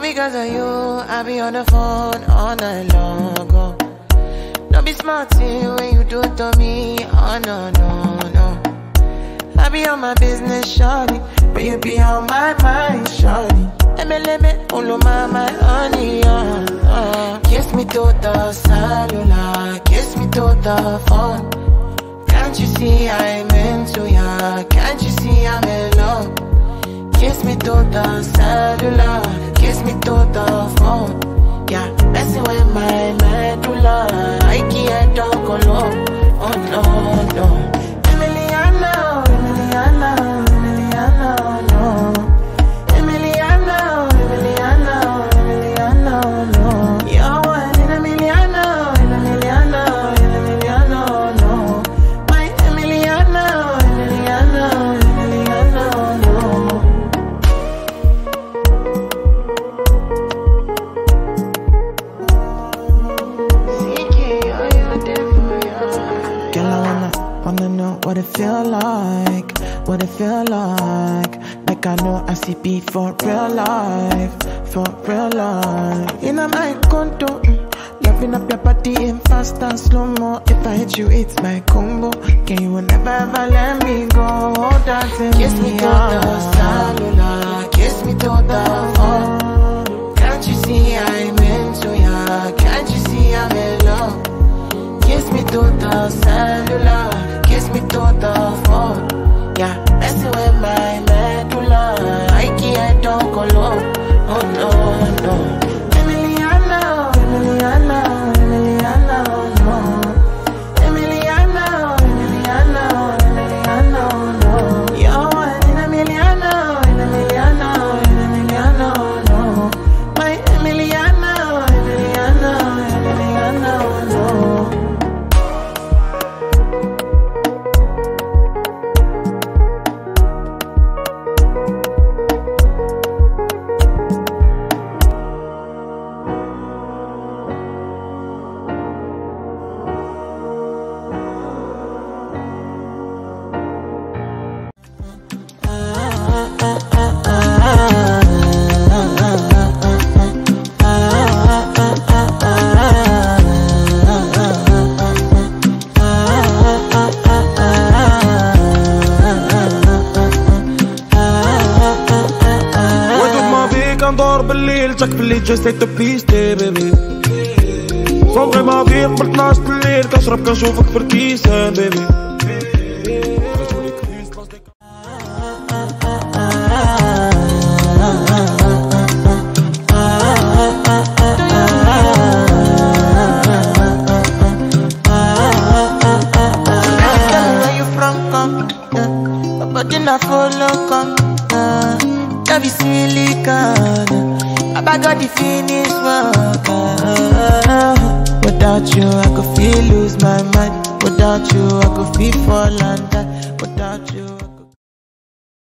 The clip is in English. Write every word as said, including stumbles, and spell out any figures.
because of you, I be on the phone all night long. Oh. Don't be smart when you do it to me. Oh no, no, no. I be on my business, shawty, but you be on my mind, shawty. Ebelebe, oloma, my honey, uh, uh. Kiss me to the cellular, kiss me to the phone. Can't you see I'm into ya? Can't you see I'm in love? Kiss me to the cellular, kiss me to the phone. Yeah, messing with my medulla, highkey and kolo. Oh no, no. Emiliana, Emiliana, Emiliana, no. Emiliana, Emiliana, Emiliana, no. You're one in a million, in a million, in a million, no. My Emiliana, Emiliana, Emiliana, no. CKay, are you there for ya? Girl, I wanna, wanna know what it feel like, what it feel like. Like I know I see beat for real life, for real life. In my condo, mm, loving up your body in fast and slow-mo. If I hit you, it's my combo. Can you never ever let me go? Dancing Kiss me to the cellular, kiss me to the phone. Can't you see I'm into ya? Can't you see I'm in love? Kiss me to the cellular, kiss me to the phone. Yeah, messing with my medulla, highkey and kolo. Oh no, no. Emiliana, Emiliana, Emiliana, no. Emiliana, Emiliana, Emiliana, no. You're one in a million, in a million, in a million, no. My Emiliana, Emiliana, Emiliana, no. ندور بالليل جاك باللي جاي تو بيستي بيبي صومغي ما في قبل اثناش بالليل كنشرب كنشوفك في الكيسان بيبي Love is silicone, I got the finish work. Without you, I could feel lose my mind. Without you, I could feel fall and die. Without you.